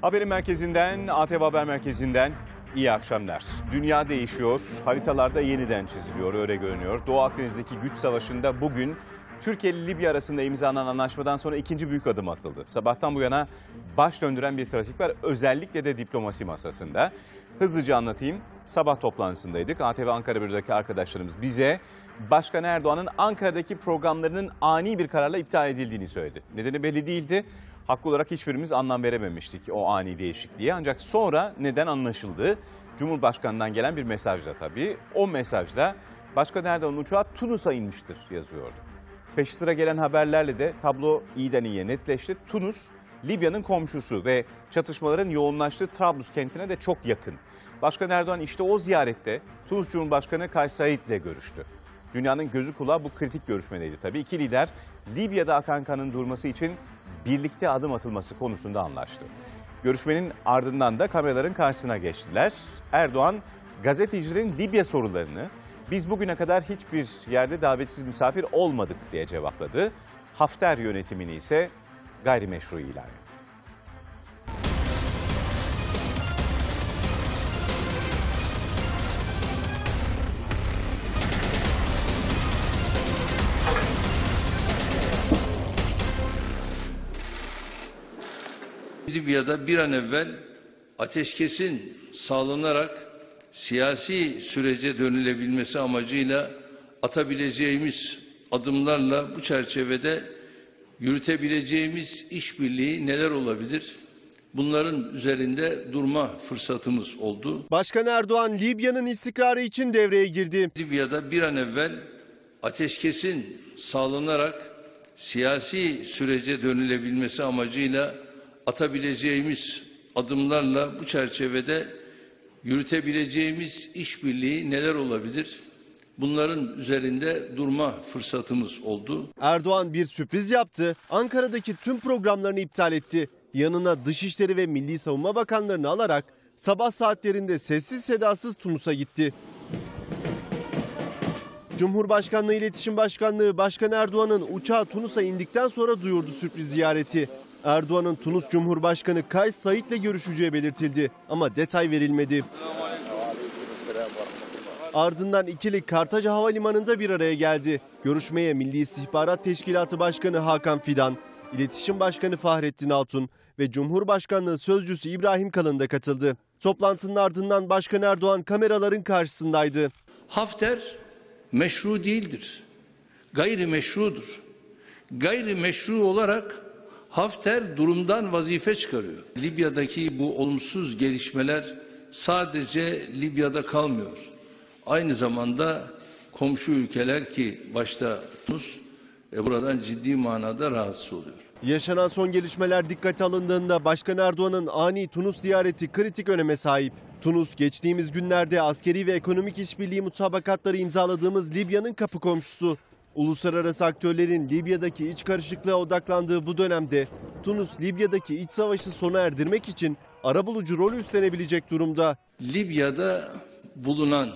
Haberin merkezinden, ATV Haber Merkezi'nden iyi akşamlar. Dünya değişiyor, haritalarda yeniden çiziliyor, öyle görünüyor. Doğu Akdeniz'deki güç savaşında bugün Türkiye ile Libya arasında imzalanan anlaşmadan sonra ikinci büyük adım atıldı. Sabahtan bu yana baş döndüren bir trafik var, özellikle de diplomasi masasında. Hızlıca anlatayım, sabah toplantısındaydık. ATV Ankara Büro'daki arkadaşlarımız bize Başkan Erdoğan'ın Ankara'daki programlarının ani bir kararla iptal edildiğini söyledi. Nedeni belli değildi. Haklı olarak hiçbirimiz anlam verememiştik o ani değişikliğe. Ancak sonra neden anlaşıldı? Cumhurbaşkanı'ndan gelen bir mesajla tabii. O mesajda Başkan Erdoğan'ın uçağı Tunus'a inmiştir yazıyordu. Peşi sıra gelen haberlerle de tablo iyiden iyiye netleşti. Tunus, Libya'nın komşusu ve çatışmaların yoğunlaştığı Trablus kentine de çok yakın. Başkan Erdoğan işte o ziyarette Tunus Cumhurbaşkanı Kays Said ile görüştü. Dünyanın gözü kulağı bu kritik görüşmedeydi tabii. İki lider Libya'da akan kanın durması için birlikte adım atılması konusunda anlaştı. Görüşmenin ardından da kameraların karşısına geçtiler. Erdoğan gazetecilerin Libya sorularını biz bugüne kadar hiçbir yerde davetsiz misafir olmadık diye cevapladı. Hafter yönetimini ise gayrimeşru ilan etti. Libya'da bir an evvel ateşkesin sağlanarak siyasi sürece dönülebilmesi amacıyla atabileceğimiz adımlarla bu çerçevede yürütebileceğimiz işbirliği neler olabilir? Bunların üzerinde durma fırsatımız oldu. Başkan Erdoğan Libya'nın istikrarı için devreye girdi. Libya'da bir an evvel ateşkesin sağlanarak siyasi sürece dönülebilmesi amacıyla atabileceğimiz adımlarla bu çerçevede yürütebileceğimiz işbirliği neler olabilir? Bunların üzerinde durma fırsatımız oldu. Erdoğan bir sürpriz yaptı. Ankara'daki tüm programlarını iptal etti. Yanına Dışişleri ve Milli Savunma Bakanlarını alarak sabah saatlerinde sessiz sedasız Tunus'a gitti. Cumhurbaşkanlığı İletişim Başkanlığı Başkan Erdoğan'ın uçağı Tunus'a indikten sonra duyurdu sürpriz ziyareti. Erdoğan'ın Tunus Cumhurbaşkanı Kays Said ile görüşeceği belirtildi ama detay verilmedi. Ardından ikili Kartaca Havalimanı'nda bir araya geldi. Görüşmeye Milli İstihbarat Teşkilatı Başkanı Hakan Fidan, İletişim Başkanı Fahrettin Altun ve Cumhurbaşkanlığı Sözcüsü İbrahim Kalın da katıldı. Toplantının ardından Başkan Erdoğan kameraların karşısındaydı. Hafter meşru değildir, gayrimeşrudur. Gayrimeşru olarak Hafter durumdan vazife çıkarıyor. Libya'daki bu olumsuz gelişmeler sadece Libya'da kalmıyor. Aynı zamanda komşu ülkeler ki başta Tunus buradan ciddi manada rahatsız oluyor. Yaşanan son gelişmeler dikkate alındığında Başkan Erdoğan'ın ani Tunus ziyareti kritik öneme sahip. Tunus geçtiğimiz günlerde askeri ve ekonomik işbirliği mutabakatları imzaladığımız Libya'nın kapı komşusu. Uluslararası aktörlerin Libya'daki iç karışıklığa odaklandığı bu dönemde Tunus Libya'daki iç savaşı sona erdirmek için arabulucu rol üstlenebilecek durumda. Libya'da bulunan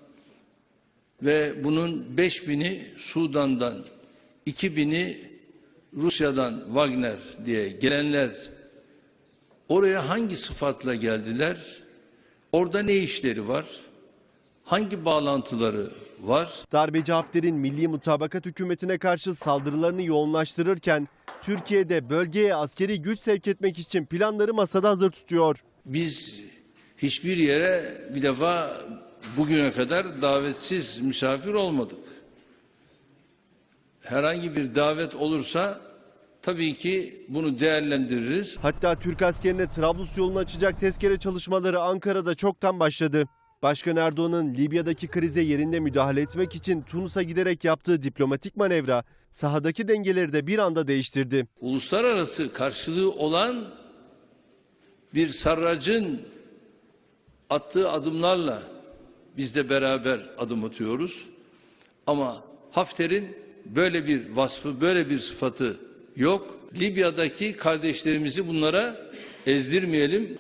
ve bunun 5000'i Sudan'dan, 2000'i Rusya'dan Wagner diye gelenler oraya hangi sıfatla geldiler? Orada ne işleri var? Hangi bağlantıları var? Darbeci Hafter'in Milli Mutabakat hükümetine karşı saldırılarını yoğunlaştırırken Türkiye'de bölgeye askeri güç sevk etmek için planları masada hazır tutuyor. Biz hiçbir yere bir defa bugüne kadar davetsiz misafir olmadık. Herhangi bir davet olursa tabii ki bunu değerlendiririz. Hatta Türk askerine Trablus yolunu açacak tezkere çalışmaları Ankara'da çoktan başladı. Başkan Erdoğan'ın Libya'daki krize yerinde müdahale etmek için Tunus'a giderek yaptığı diplomatik manevra sahadaki dengeleri de bir anda değiştirdi. Uluslararası karşılığı olan bir sarracın attığı adımlarla biz de beraber adım atıyoruz. Ama Hafter'in böyle bir vasfı, böyle bir sıfatı yok. Libya'daki kardeşlerimizi bunlara ezdirmeyelim.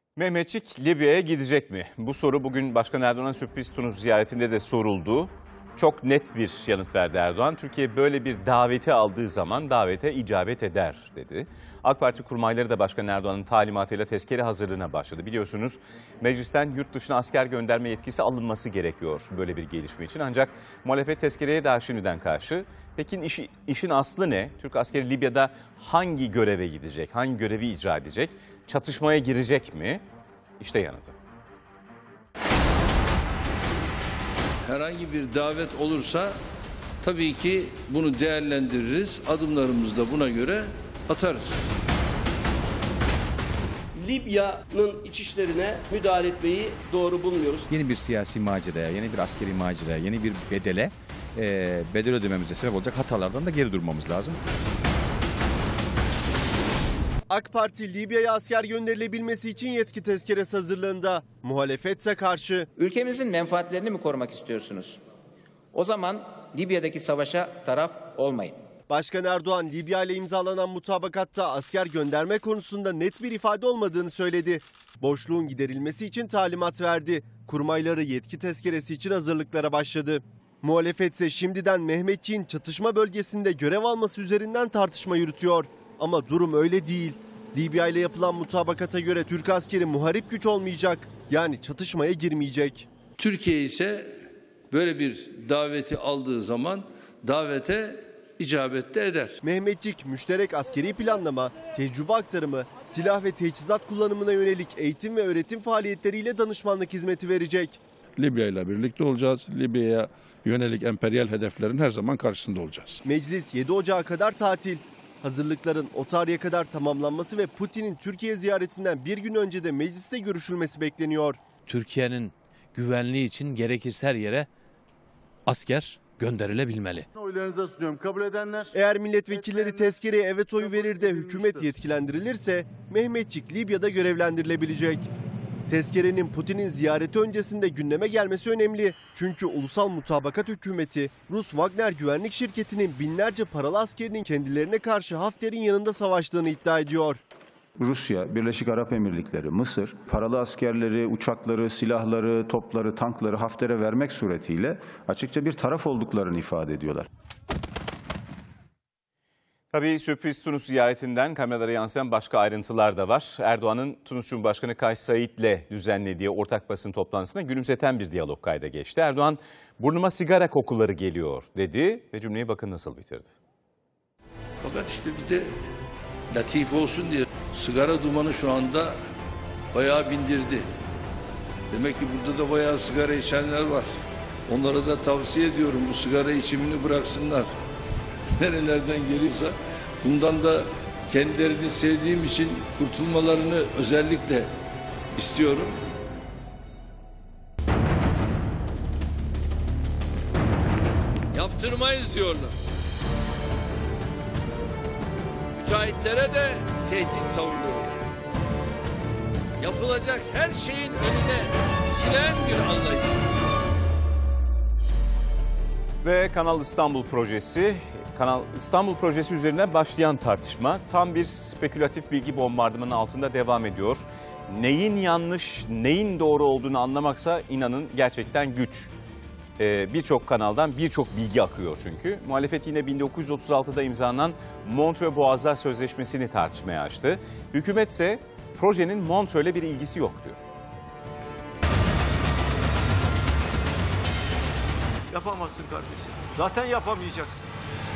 Mehmetçik Libya'ya gidecek mi? Bu soru bugün Başkan Erdoğan'ın sürpriz Tunus ziyaretinde de soruldu. Çok net bir yanıt verdi Erdoğan. Türkiye böyle bir daveti aldığı zaman davete icabet eder dedi. AK Parti kurmayları da Başkan Erdoğan'ın talimatıyla tezkere hazırlığına başladı. Biliyorsunuz meclisten yurt dışına asker gönderme yetkisi alınması gerekiyor böyle bir gelişme için. Ancak muhalefet tezkereye daha şimdiden karşı. Peki işin aslı ne? Türk askeri Libya'da hangi göreve gidecek? Hangi görevi icra edecek? Çatışmaya girecek mi? İşte yanıtı. Herhangi bir davet olursa tabii ki bunu değerlendiririz. Adımlarımızı da buna göre atarız. Libya'nın iç işlerine müdahale etmeyi doğru bulmuyoruz. Yeni bir siyasi maceraya, yeni bir askeri maceraya, yeni bir bedel ödememize sebep olacak hatalardan da geri durmamız lazım. AK Parti Libya'ya asker gönderilebilmesi için yetki tezkeresi hazırlığında. Muhalefetse karşı. Ülkemizin menfaatlerini mi korumak istiyorsunuz? O zaman Libya'daki savaşa taraf olmayın. Başkan Erdoğan Libya ile imzalanan mutabakatta asker gönderme konusunda net bir ifade olmadığını söyledi. Boşluğun giderilmesi için talimat verdi. Kurmayları yetki tezkeresi için hazırlıklara başladı. Muhalefet ise şimdiden Mehmetçiğin çatışma bölgesinde görev alması üzerinden tartışma yürütüyor. Ama durum öyle değil. Libya ile yapılan mutabakata göre Türk askeri muharip güç olmayacak. Yani çatışmaya girmeyecek. Türkiye ise böyle bir daveti aldığı zaman davete icabet de eder. Mehmetçik müşterek askeri planlama, tecrübe aktarımı, silah ve teçhizat kullanımına yönelik eğitim ve öğretim faaliyetleriyle danışmanlık hizmeti verecek. Libya ile birlikte olacağız. Libya'ya yönelik emperyal hedeflerin her zaman karşısında olacağız. Meclis 7 Ocağı kadar tatil. Hazırlıkların o tarihe kadar tamamlanması ve Putin'in Türkiye ziyaretinden bir gün önce de mecliste görüşülmesi bekleniyor. Türkiye'nin güvenliği için gerekirse her yere asker gönderilebilmeli. Oylarınıza sunuyorum. Kabul edenler? Eğer milletvekilleri tezkereye evet oyu verir de hükümet yetkilendirilirse Mehmetçik Libya'da görevlendirilebilecek. Tezkerenin Putin'in ziyareti öncesinde gündeme gelmesi önemli. Çünkü ulusal mutabakat hükümeti Rus Wagner güvenlik şirketinin binlerce paralı askerinin kendilerine karşı Hafter'in yanında savaştığını iddia ediyor. Rusya, Birleşik Arap Emirlikleri, Mısır paralı askerleri, uçakları, silahları, topları, tankları Hafter'e vermek suretiyle açıkça bir taraf olduklarını ifade ediyorlar. Tabii sürpriz Tunus ziyaretinden kameralara yansıyan başka ayrıntılar da var. Erdoğan'ın Tunus Cumhurbaşkanı Kays Said'le düzenlediği ortak basın toplantısında gülümseten bir diyalog kayda geçti. Erdoğan, burnuma sigara kokuları geliyor dedi ve cümleyi bakın nasıl bitirdi. Fakat işte bir de latif olsun diye sigara dumanı şu anda bayağı bindirdi. Demek ki burada da bayağı sigara içenler var. Onlara da tavsiye ediyorum bu sigara içimini bıraksınlar. Nerelerden geliyorsa bundan da kendilerini sevdiğim için kurtulmalarını özellikle istiyorum. Yaptırmayız diyorlar. Müteahhitlere de tehdit savuruyorlar. Yapılacak her şeyin önüne dikilen bir anlayış. Ve Kanal İstanbul projesi, Kanal İstanbul projesi üzerine başlayan tartışma tam bir spekülatif bilgi bombardımanı altında devam ediyor. Neyin yanlış, neyin doğru olduğunu anlamaksa inanın gerçekten güç. Birçok kanaldan birçok bilgi akıyor çünkü. Muhalefet yine 1936'da imzalanan Montreux Boğazlar Sözleşmesi'ni tartışmaya açtı. Hükümet ise projenin Montreux'le bir ilgisi yok diyor. Yapamazsın kardeşim. Zaten yapamayacaksın.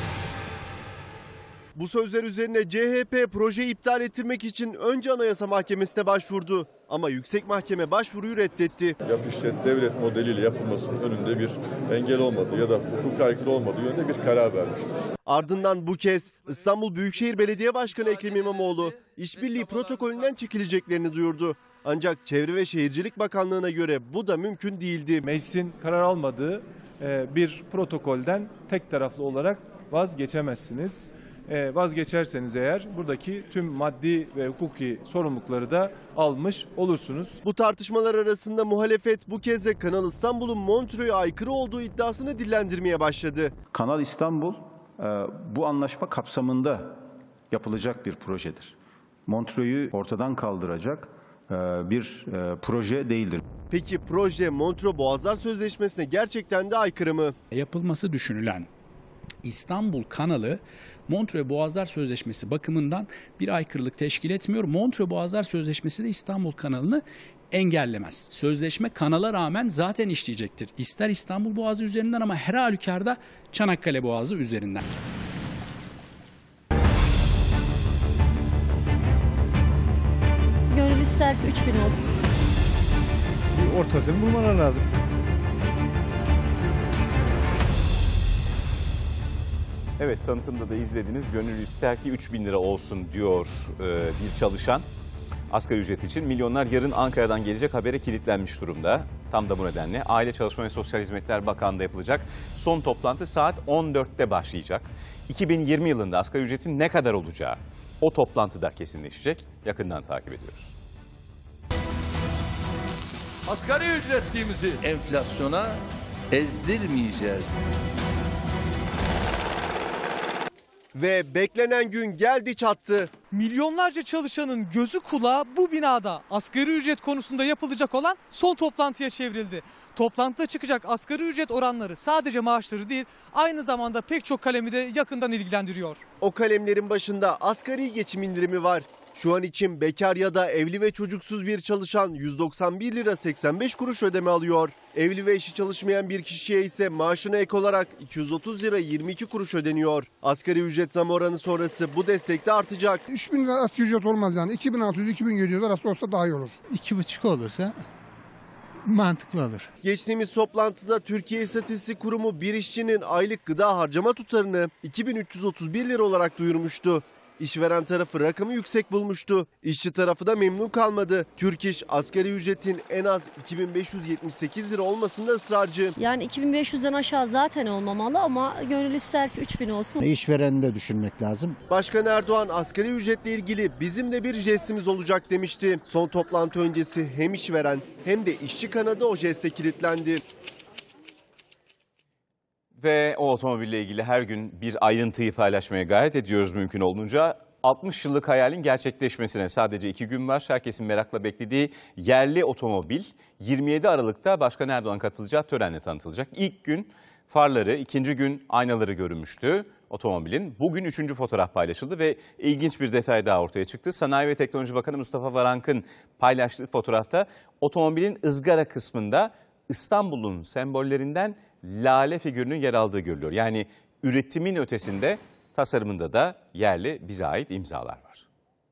Bu sözler üzerine CHP projeyi iptal ettirmek için önce Anayasa Mahkemesi'ne başvurdu. Ama Yüksek Mahkeme başvuruyu reddetti. Yap işlet devlet modeliyle yapılmasının önünde bir engel olmadığı ya da hukuka aykırı olmadığı yönde bir karar vermiştir. Ardından bu kez İstanbul Büyükşehir Belediye Başkanı Ekrem İmamoğlu işbirliği protokolünden çekileceklerini duyurdu. Ancak Çevre ve Şehircilik Bakanlığı'na göre bu da mümkün değildi. Meclisin karar almadığı bir protokolden tek taraflı olarak vazgeçemezsiniz. Vazgeçerseniz eğer buradaki tüm maddi ve hukuki sorumlulukları da almış olursunuz. Bu tartışmalar arasında muhalefet bu kez de Kanal İstanbul'un Montreux'a aykırı olduğu iddiasını dillendirmeye başladı. Kanal İstanbul bu anlaşma kapsamında yapılacak bir projedir. Montreux'u ortadan kaldıracak bir proje değildir. Peki proje Montreux Boğazlar Sözleşmesi'ne gerçekten de aykırı mı? Yapılması düşünülen İstanbul Kanalı Montreux Boğazlar Sözleşmesi bakımından bir aykırılık teşkil etmiyor. Montreux Boğazlar Sözleşmesi de İstanbul Kanalı'nı engellemez. Sözleşme kanala rağmen zaten işleyecektir. İster İstanbul Boğazı üzerinden ama her halükarda Çanakkale Boğazı üzerinden. Gönül ister ki 3000 olsun. Bir ortasını bulmaları lazım. Evet, tanıtımda da izlediniz. Gönül ister ki 3.000 lira olsun diyor bir çalışan. Asgari ücret için milyonlar yarın Ankara'dan gelecek habere kilitlenmiş durumda. Tam da bu nedenle Aile Çalışma ve Sosyal Hizmetler Bakanlığı'nda yapılacak son toplantı saat 14'te başlayacak. 2020 yılında asgari ücretin ne kadar olacağı o toplantıda kesinleşecek. Yakından takip ediyoruz. Asgari ücretliğimizi enflasyona ezdirmeyeceğiz. Ve beklenen gün geldi çattı. Milyonlarca çalışanın gözü kulağı bu binada asgari ücret konusunda yapılacak olan son toplantıya çevrildi. Toplantıda çıkacak asgari ücret oranları sadece maaşları değil, aynı zamanda pek çok kalemi de yakından ilgilendiriyor. O kalemlerin başında asgari geçim indirimi var. Şu an için bekar ya da evli ve çocuksuz bir çalışan 191 lira 85 kuruş ödeme alıyor. Evli ve eşi çalışmayan bir kişiye ise maaşına ek olarak 230 lira 22 kuruş ödeniyor. Asgari ücret zam oranı sonrası bu destek de artacak. 3000 lira asgari ücret olmaz yani. 2600-2700 arası olsa daha iyi olur. 2,5 olursa mantıklı olur. Geçtiğimiz toplantıda Türkiye İstatistik Kurumu bir işçinin aylık gıda harcama tutarını 2331 lira olarak duyurmuştu. İşveren tarafı rakamı yüksek bulmuştu. İşçi tarafı da memnun kalmadı. Türk İş asgari ücretin en az 2578 lira olmasında ısrarcı. Yani 2500'den aşağı zaten olmamalı ama gönül ister ki 3000 olsun. İşvereni de düşünmek lazım. Başkan Erdoğan asgari ücretle ilgili bizim de bir jestimiz olacak demişti. Son toplantı öncesi hem işveren hem de işçi kanadı o jeste kilitlendi. Ve o otomobille ilgili her gün bir ayrıntıyı paylaşmaya gayret ediyoruz mümkün olduğunca. 60 yıllık hayalin gerçekleşmesine sadece 2 gün var. Herkesin merakla beklediği yerli otomobil 27 Aralık'ta Başkan Erdoğan katılacağı törenle tanıtılacak. İlk gün farları, ikinci gün aynaları görünmüştü otomobilin. Bugün 3. fotoğraf paylaşıldı ve ilginç bir detay daha ortaya çıktı. Sanayi ve Teknoloji Bakanı Mustafa Varank'ın paylaştığı fotoğrafta otomobilin ızgara kısmında İstanbul'un sembollerinden lale figürünün yer aldığı görülüyor. Yani üretimin ötesinde tasarımında da yerli bize ait imzalar var.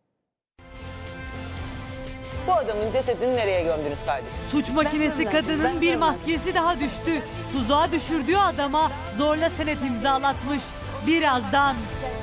Bu adamın cesedini nereye gömdünüz kardeşim? Suç makinesi kadının bir maskesi daha düştü. Tuzağa düşürdüğü adama zorla senet imzalatmış. Birazdan.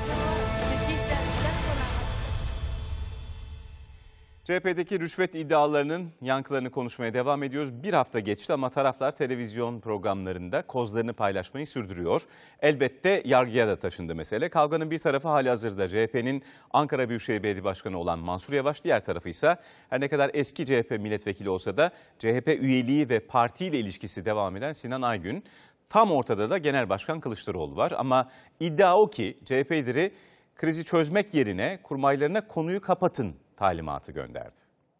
CHP'deki rüşvet iddialarının yankılarını konuşmaya devam ediyoruz. Bir hafta geçti ama taraflar televizyon programlarında kozlarını paylaşmayı sürdürüyor. Elbette yargıya da taşındı mesele. Kavganın bir tarafı halihazırda CHP'nin Ankara Büyükşehir Belediye Başkanı olan Mansur Yavaş, diğer tarafı ise her ne kadar eski CHP milletvekili olsa da CHP üyeliği ve partiyle ilişkisi devam eden Sinan Aygün. Tam ortada da Genel Başkan Kılıçdaroğlu var ama iddia o ki CHP lideri krizi çözmek yerine kurmaylarına konuyu kapatın talimatı gönderdi.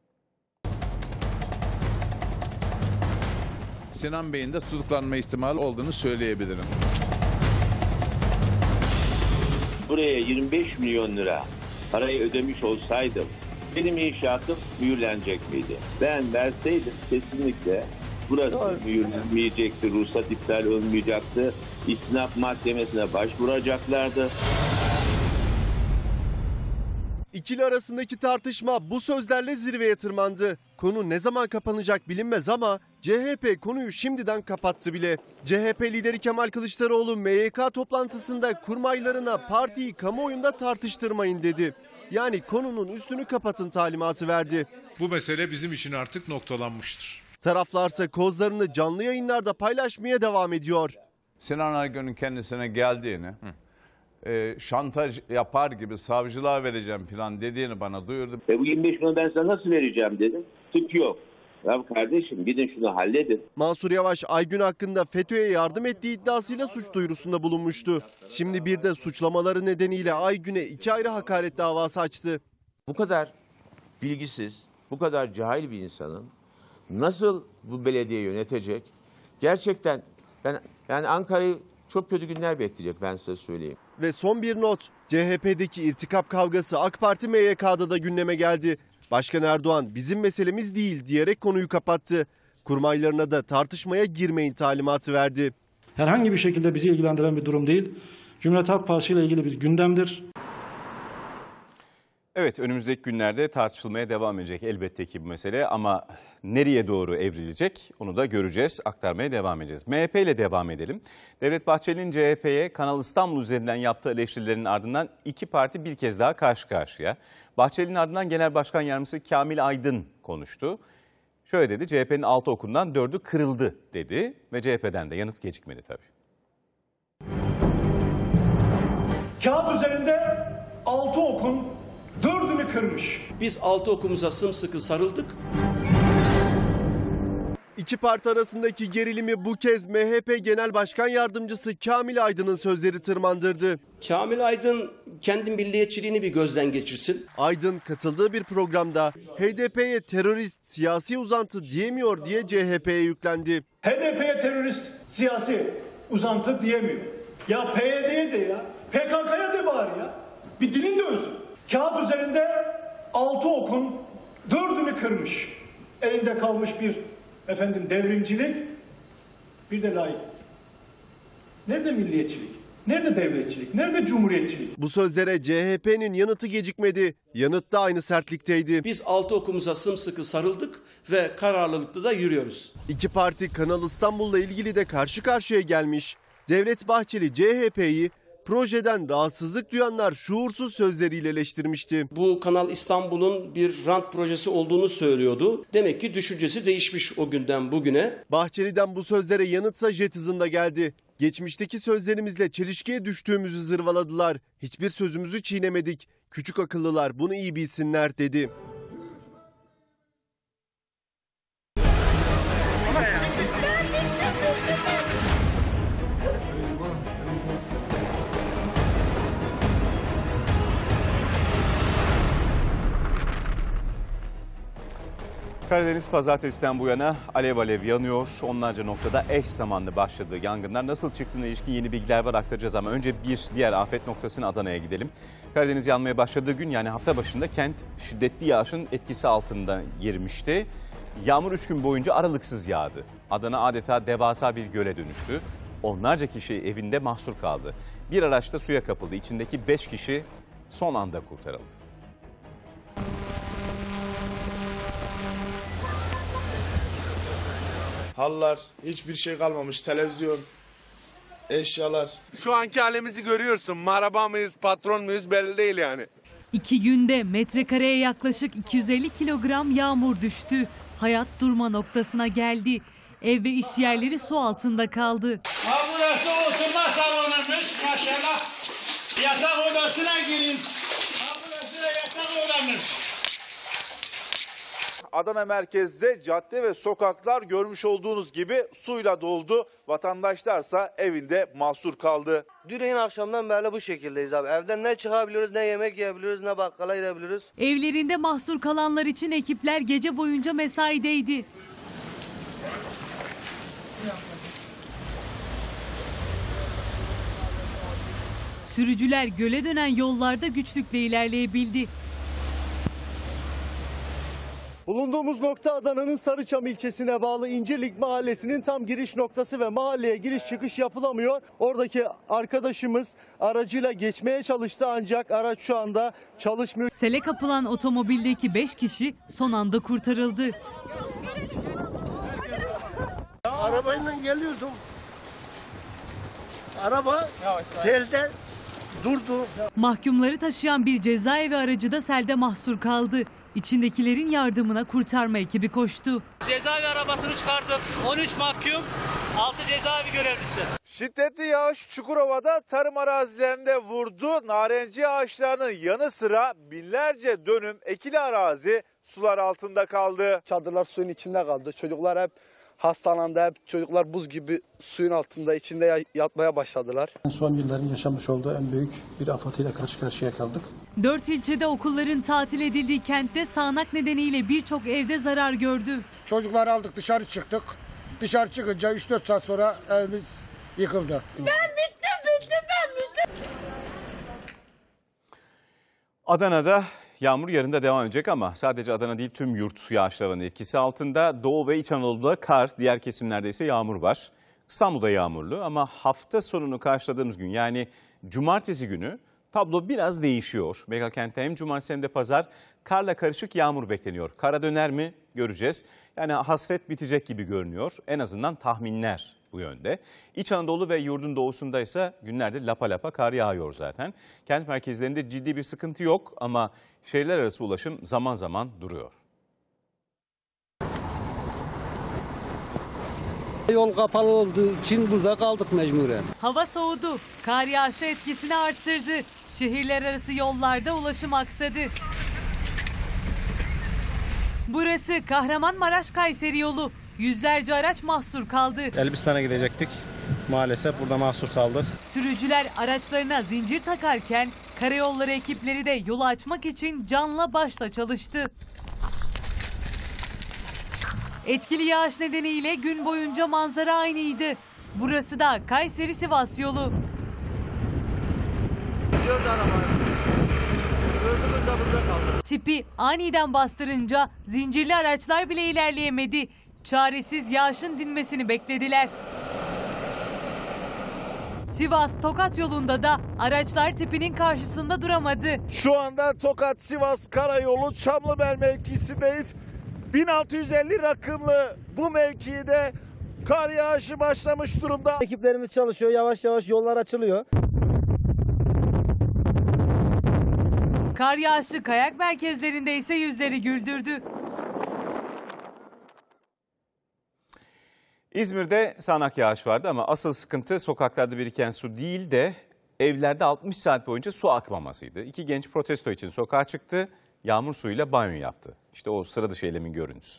Sinan Bey'in de tutuklanma ihtimali olduğunu söyleyebilirim. Buraya 25 milyon lira parayı ödemiş olsaydım benim inşaatım mühürlenecek miydi? Ben verseydim kesinlikle burası mühürlenmeyecekti, ruhsat iptal olmayacaktı, istinaf mahkemesine başvuracaklardı. İkili arasındaki tartışma bu sözlerle zirveye tırmandı. Konu ne zaman kapanacak bilinmez ama CHP konuyu şimdiden kapattı bile. CHP lideri Kemal Kılıçdaroğlu MYK toplantısında kurmaylarına partiyi kamuoyunda tartıştırmayın dedi. Yani konunun üstünü kapatın talimatı verdi. Bu mesele bizim için artık noktalanmıştır. Taraflarsa kozlarını canlı yayınlarda paylaşmaya devam ediyor. Sinan Aygün'ün kendisine geldiğini, şantaj yapar gibi savcılığa vereceğim falan dediğini bana duyurdu. Bu 25 milyon ben sana nasıl vereceğim dedim. Tık yok. Ya kardeşim gidin şunu halledin. Mansur Yavaş Aygün hakkında FETÖ'ye yardım ettiği iddiasıyla suç duyurusunda bulunmuştu. Şimdi bir de suçlamaları nedeniyle Aygün'e 2 ayrı hakaret davası açtı. Bu kadar bilgisiz, bu kadar cahil bir insanın nasıl bu belediye yönetecek? Gerçekten yani Ankara'yı çok kötü günler bekleyecek, ben size söyleyeyim. Ve son bir not. CHP'deki irtikap kavgası AK Parti MYK'da da gündeme geldi. Başkan Erdoğan bizim meselemiz değil diyerek konuyu kapattı. Kurmaylarına da tartışmaya girmeyin talimatı verdi. Herhangi bir şekilde bizi ilgilendiren bir durum değil. Cumhuriyet Halk Partisi ile ilgili bir gündemdir. Evet, önümüzdeki günlerde tartışılmaya devam edecek elbette ki bu mesele, ama nereye doğru evrilecek onu da göreceğiz, aktarmaya devam edeceğiz. MHP ile devam edelim. Devlet Bahçeli'nin CHP'ye Kanal İstanbul üzerinden yaptığı eleştirilerin ardından iki parti bir kez daha karşı karşıya. Bahçeli'nin ardından Genel Başkan Yardımcısı Kamil Aydın konuştu. Şöyle dedi, CHP'nin 6 okundan 4'ü kırıldı dedi ve CHP'den de yanıt gecikmedi tabii. Kağıt üzerinde 6 okun 4'ünü kırmış. Biz 6 okumuza sımsıkı sarıldık. İki parti arasındaki gerilimi bu kez MHP Genel Başkan Yardımcısı Kamil Aydın'ın sözleri tırmandırdı. Kamil Aydın kendi milliyetçiliğini bir gözden geçirsin. Aydın katıldığı bir programda HDP'ye terörist, siyasi uzantı diyemiyor diye CHP'ye yüklendi. HDP'ye terörist, siyasi uzantı diyemiyor. Ya PYD'ye de ya, PKK'ya de bari ya. Bir dilin dönsün. Kağıt üzerinde 6 okun 4'ünü kırmış. Elinde kalmış bir devrimcilik, bir de layık. Nerede milliyetçilik? Nerede devletçilik? Nerede cumhuriyetçilik? Bu sözlere CHP'nin yanıtı gecikmedi. Yanıt da aynı sertlikteydi. Biz 6 okumuza sımsıkı sarıldık ve kararlılıkla da yürüyoruz. İki parti Kanal İstanbul'la ilgili de karşı karşıya gelmiş. Devlet Bahçeli CHP'yi projeden rahatsızlık duyanlar şuursuz sözleriyle eleştirmişti. Bu Kanal İstanbul'un bir rant projesi olduğunu söylüyordu. Demek ki düşüncesi değişmiş o günden bugüne. Bahçeli'den bu sözlere yanıtsa jet hızında geldi. Geçmişteki sözlerimizle çelişkiye düştüğümüzü zırvaladılar. Hiçbir sözümüzü çiğnemedik. Küçük akıllılar bunu iyi bilsinler dedi. Karadeniz pazartesiden bu yana alev alev yanıyor. Onlarca noktada eş zamanlı başladığı yangınlar nasıl çıktığına ilişkin yeni bilgiler var, aktaracağız ama önce bir diğer afet noktasına, Adana'ya gidelim. Karadeniz yanmaya başladığı gün, yani hafta başında kent şiddetli yağışın etkisi altında girmişti. Yağmur 3 gün boyunca aralıksız yağdı. Adana adeta devasa bir göle dönüştü. Onlarca kişi evinde mahsur kaldı. Bir araçta suya kapıldı. İçindeki 5 kişi son anda kurtarıldı. Hallar, hiçbir şey kalmamış. Televizyon, eşyalar. Şu anki halimizi görüyorsun. Maraba mıyız, patron muyuz belli değil yani. 2 günde metrekareye yaklaşık 250 kilogram yağmur düştü. Hayat durma noktasına geldi. Ev ve iş yerleri su altında kaldı. Burası oturma salonuymuş maşallah. Yatak odasına girin. Burası da yatak odamız. Adana merkezde cadde ve sokaklar görmüş olduğunuz gibi suyla doldu. Vatandaşlarsa evinde mahsur kaldı. Dün akşamdan beri bu şekildeyiz abi. Evden ne çıkabiliyoruz, ne yemek yiyebiliyoruz, ne bakkala gidebiliyoruz. Evlerinde mahsur kalanlar için ekipler gece boyunca mesaideydi. Sürücüler göle dönen yollarda güçlükle ilerleyebildi. Bulunduğumuz nokta Adana'nın Sarıçam ilçesine bağlı İncirlik Mahallesi'nin tam giriş noktası ve mahalleye giriş çıkış yapılamıyor. Oradaki arkadaşımız aracıyla geçmeye çalıştı ancak araç şu anda çalışmıyor. Sele kapılan otomobildeki 5 kişi son anda kurtarıldı. Arabayla geliyordum. Araba selde durdu. Mahkumları taşıyan bir cezaevi aracı da selde mahsur kaldı. İçindekilerin yardımına kurtarma ekibi koştu. Cezaevi arabasını çıkardık. 13 mahkum, 6 cezaevi görevlisi. Şiddetli yağış Çukurova'da tarım arazilerinde vurdu. Narenci ağaçlarının yanı sıra binlerce dönüm ekili arazi sular altında kaldı. Çadırlar suyun içinde kaldı. Çocuklar hep hastalandı. Hep çocuklar buz gibi suyun altında içinde yatmaya başladılar. Son yılların yaşamış olduğu en büyük bir afetiyle karşı karşıya kaldık. 4 ilçede okulların tatil edildiği kentte sağanak nedeniyle birçok evde zarar gördü. Çocukları aldık, dışarı çıktık. Dışarı çıkınca 3-4 saat sonra evimiz yıkıldı. Ben bittim. Adana'da yağmur yarın da devam edecek ama sadece Adana değil tüm yurt yağışların etkisi altında. Doğu ve İç Anadolu'da kar, diğer kesimlerde ise yağmur var. İstanbul'da yağmurlu ama hafta sonunu karşıladığımız gün yani cumartesi günü tablo biraz değişiyor. Megakent'te hem cumartesi hem de pazar karla karışık yağmur bekleniyor. Kara döner mi göreceğiz. Yani hasret bitecek gibi görünüyor. En azından tahminler bu yönde. İç Anadolu ve yurdun doğusunda ise günlerde lapa lapa kar yağıyor zaten. Kent merkezlerinde ciddi bir sıkıntı yok ama şehirler arası ulaşım zaman zaman duruyor. Yol kapalı olduğu için burada kaldık mecburen. Hava soğudu. Kar yağışı etkisini arttırdı. Şehirler arası yollarda ulaşım aksadı. Burası Kahramanmaraş-Kayseri yolu. Yüzlerce araç mahsur kaldı. Elbistan'a gidecektik. Maalesef burada mahsur kaldık. Sürücüler araçlarına zincir takarken karayolları ekipleri de yolu açmak için canla başla çalıştı. Etkili yağış nedeniyle gün boyunca manzara aynıydı. Burası da Kayseri-Sivas yolu. Tipi aniden bastırınca zincirli araçlar bile ilerleyemedi. Çaresiz yağışın dinmesini beklediler. Sivas-Tokat yolunda da araçlar tipinin karşısında duramadı. Şu anda Tokat-Sivas Karayolu Çamlıbel mevkisindeyiz. 1650 rakımlı bu mevkide kar yağışı başlamış durumda. Ekiplerimiz çalışıyor, yavaş yavaş yollar açılıyor. Kar yağışı kayak merkezlerinde ise yüzleri güldürdü. İzmir'de sağanak yağış vardı ama asıl sıkıntı sokaklarda biriken su değil de evlerde 60 saat boyunca su akmamasıydı. İki genç protesto için sokağa çıktı, yağmur suyuyla banyo yaptı. İşte o sıra dışı eylemin görüntüsü.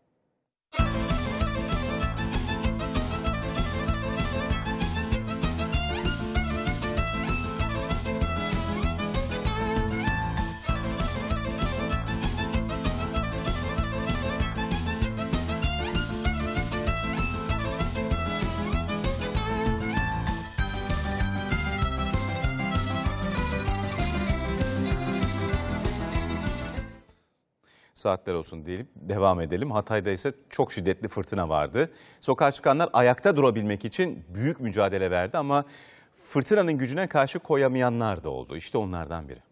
Saatler olsun diyelim, devam edelim. Hatay'da ise çok şiddetli fırtına vardı. Sokağa çıkanlar ayakta durabilmek için büyük mücadele verdi ama fırtınanın gücüne karşı koyamayanlar da oldu. İşte onlardan biri.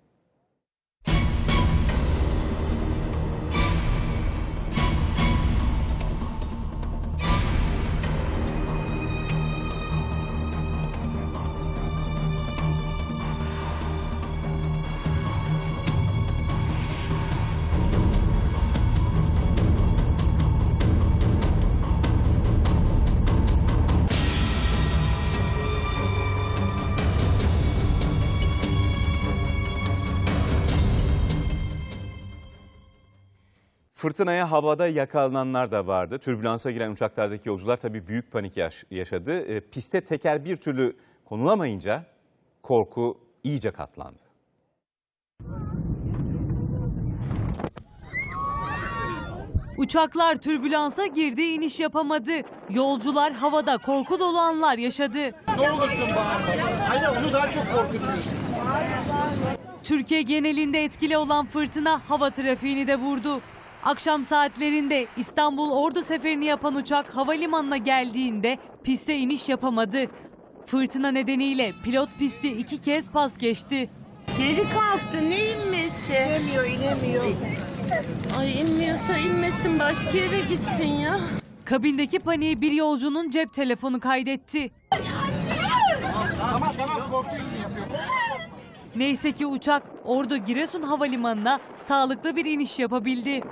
Fırtınaya havada yakalananlar da vardı. Türbülansa giren uçaklardaki yolcular tabii büyük panik yaşadı. Piste teker bir türlü konulamayınca korku iyice katlandı. Uçaklar türbülansa girdi, iniş yapamadı. Yolcular havada korku dolu anlar yaşadı. Ne olursun bağırma. Hayır, onu daha çok korkutuyorsun. Türkiye genelinde etkili olan fırtına hava trafiğini de vurdu. Akşam saatlerinde İstanbul Ordu seferini yapan uçak havalimanına geldiğinde piste iniş yapamadı. Fırtına nedeniyle pilot pisti 2 kez pas geçti. Geri kalktı, ne inmesi? İnemiyor. Ay inmiyorsa inmesin, başka yere gitsin ya. Kabindeki paniği bir yolcunun cep telefonu kaydetti. Tamam korktuğu için yapıyor. Neyse ki uçak Ordu Giresun Havalimanı'na sağlıklı bir iniş yapabildi.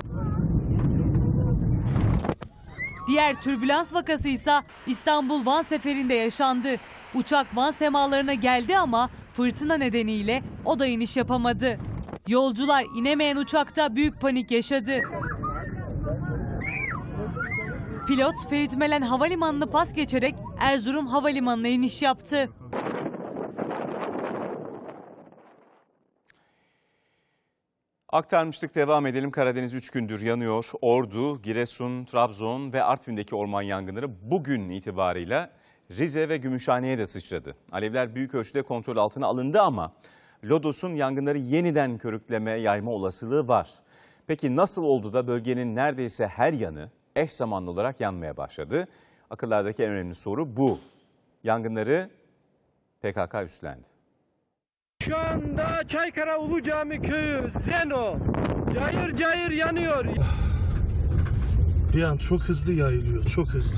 Diğer türbülans vakası ise İstanbul Van seferinde yaşandı. Uçak Van semalarına geldi ama fırtına nedeniyle o da iniş yapamadı. Yolcular inemeyen uçakta büyük panik yaşadı. Pilot Ferit Melen Havalimanı'nı pas geçerek Erzurum Havalimanı'na iniş yaptı. Aktarmıştık, devam edelim. Karadeniz 3 gündür yanıyor. Ordu, Giresun, Trabzon ve Artvin'deki orman yangınları bugün itibarıyla Rize ve Gümüşhane'ye de sıçradı. Alevler büyük ölçüde kontrol altına alındı ama Lodos'un yangınları yeniden körükleme, yayma olasılığı var. Peki nasıl oldu da bölgenin neredeyse her yanı eş zamanlı olarak yanmaya başladı? Akıllardaki en önemli soru bu. Yangınları PKK üstlendi. Şu anda Çaykara Ulu Cami köyü Zeno cayır cayır yanıyor. Bir an çok hızlı yayılıyor, çok hızlı.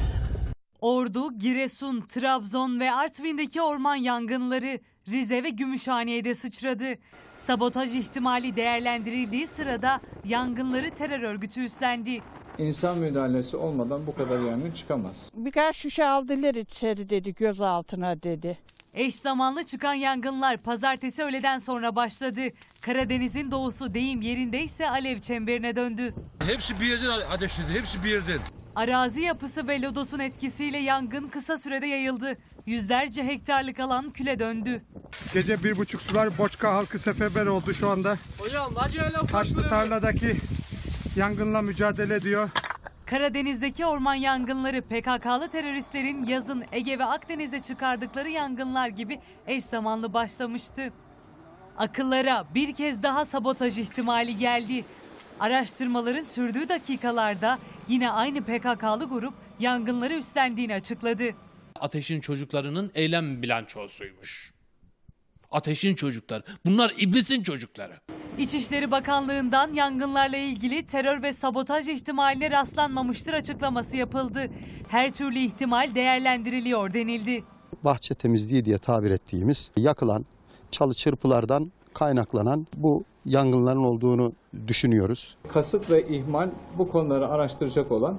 Ordu, Giresun, Trabzon ve Artvin'deki orman yangınları Rize ve Gümüşhane'ye de sıçradı. Sabotaj ihtimali değerlendirildiği sırada yangınları terör örgütü üstlendi. İnsan müdahalesi olmadan bu kadar yangın çıkamaz. Birkaç şişe aldılar içeri dedi, gözaltına dedi. Eş zamanlı çıkan yangınlar pazartesi öğleden sonra başladı. Karadeniz'in doğusu deyim yerindeyse alev çemberine döndü. Hepsi bir yerden ateşledi, hepsi bir yerden. Arazi yapısı ve lodosun etkisiyle yangın kısa sürede yayıldı. Yüzlerce hektarlık alan küle döndü. Gece 1,5 sular Boçka halkı seferber oldu şu anda. Hocam, Taşlı tarladaki yangınla mücadele ediyor. Karadeniz'deki orman yangınları PKK'lı teröristlerin yazın Ege ve Akdeniz'de çıkardıkları yangınlar gibi eş zamanlı başlamıştı. Akıllara bir kez daha sabotaj ihtimali geldi. Araştırmaların sürdüğü dakikalarda yine aynı PKK'lı grup yangınları üstlendiğini açıkladı. Ateş'in çocuklarının eylem bilançosuymuş. Ateş'in çocukları. Bunlar iblisin çocukları. İçişleri Bakanlığı'ndan yangınlarla ilgili terör ve sabotaj ihtimaline rastlanmamıştır açıklaması yapıldı. Her türlü ihtimal değerlendiriliyor denildi. Bahçe temizliği diye tabir ettiğimiz yakılan çalı çırpılardan kaynaklanan bu yangınların olduğunu düşünüyoruz. Kasıt ve ihmal bu konuları araştıracak olan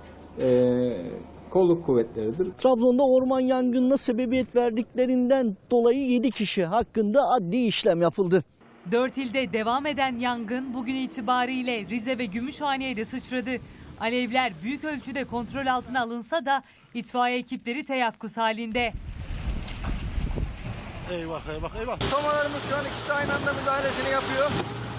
kolluk kuvvetleridir. Trabzon'da orman yangınına sebebiyet verdiklerinden dolayı 7 kişi hakkında adli işlem yapıldı. 4 ilde devam eden yangın bugün itibariyle Rize ve Gümüşhane'ye de sıçradı. Alevler büyük ölçüde kontrol altına alınsa da itfaiye ekipleri teyakkuz halinde. Eyvah eyvah eyvah. Tomalarımız şu an ikisi de aynı anda müdahalesini yapıyor.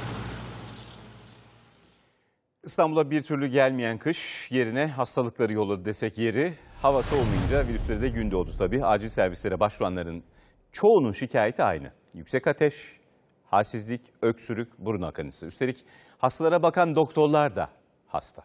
İstanbul'a bir türlü gelmeyen kış yerine hastalıkları yolladı desek yeri. Havası olmayınca virüsleri de gün doğdu tabii. Acil servislere başvuranların çoğunun şikayeti aynı. Yüksek ateş, halsizlik, öksürük, burun akıntısı. Üstelik hastalara bakan doktorlar da hasta.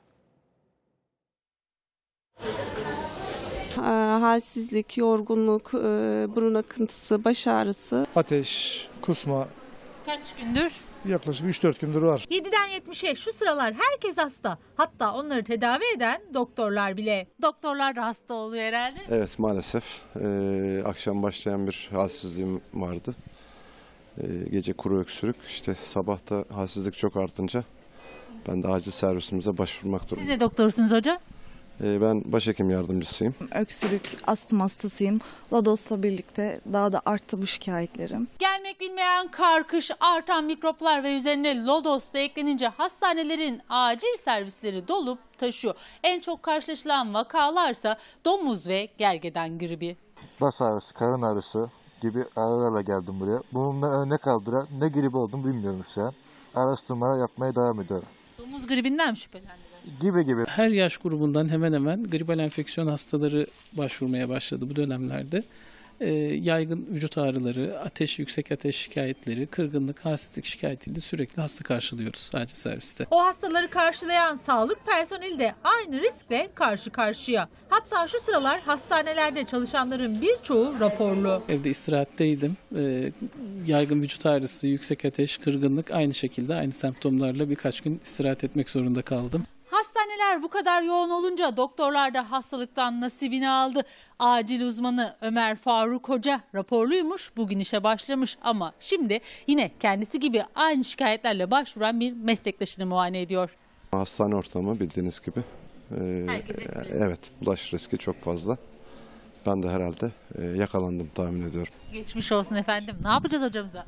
Halsizlik, yorgunluk, burun akıntısı, baş ağrısı. Ateş, kusma Kaç gündür? yaklaşık 3-4 gündür var. 7'den 70'e şu sıralar herkes hasta. Hatta onları tedavi eden doktorlar bile. Doktorlar da hasta oluyor herhalde. Evet, maalesef. Akşam başlayan bir halsizliğim vardı. Gece kuru öksürük. İşte sabahta halsizlik çok artınca ben de acil servisimize başvurmak durumundayım. Siz de doktorsunuz hocam? Ben başhekim yardımcısıyım. Öksürük, astım hastasıyım. Lodos'la birlikte daha da arttı bu şikayetlerim. Gelmek bilmeyen kar, kış, artan mikroplar ve üzerine lodos da eklenince hastanelerin acil servisleri dolup taşıyor. En çok karşılaşılan vakalarsa domuz ve gergedan gribi. Baş ağrısı, karın ağrısı gibi ağrılarla geldim buraya. Bununla ne kaldıran, ne gribi olduğunu bilmiyorum şu an. Araştırmalar yapmaya devam ediyorum. Domuz gribinden mi şüphelendiniz? Gibi. Her yaş grubundan hemen hemen gribal enfeksiyon hastaları başvurmaya başladı bu dönemlerde. Yaygın vücut ağrıları, ateş, yüksek ateş şikayetleri, kırgınlık, halsizlik şikayetiyle sürekli hasta karşılıyoruz acil serviste. O hastaları karşılayan sağlık personeli de aynı riskle karşı karşıya. Hatta şu sıralar hastanelerde çalışanların birçoğu raporlu. Evde istirahatteydim. Yaygın vücut ağrısı, yüksek ateş, kırgınlık aynı şekilde aynı semptomlarla birkaç gün istirahat etmek zorunda kaldım. Hastaneler bu kadar yoğun olunca doktorlar da hastalıktan nasibini aldı. Acil uzmanı Ömer Faruk Hoca raporluymuş, bugün işe başlamış ama şimdi yine kendisi gibi aynı şikayetlerle başvuran bir meslektaşını muayene ediyor. Hastane ortamı bildiğiniz gibi. Evet, bulaş riski çok fazla. Ben de herhalde yakalandım tahmin ediyorum. Geçmiş olsun efendim. Ne yapacağız hocamıza?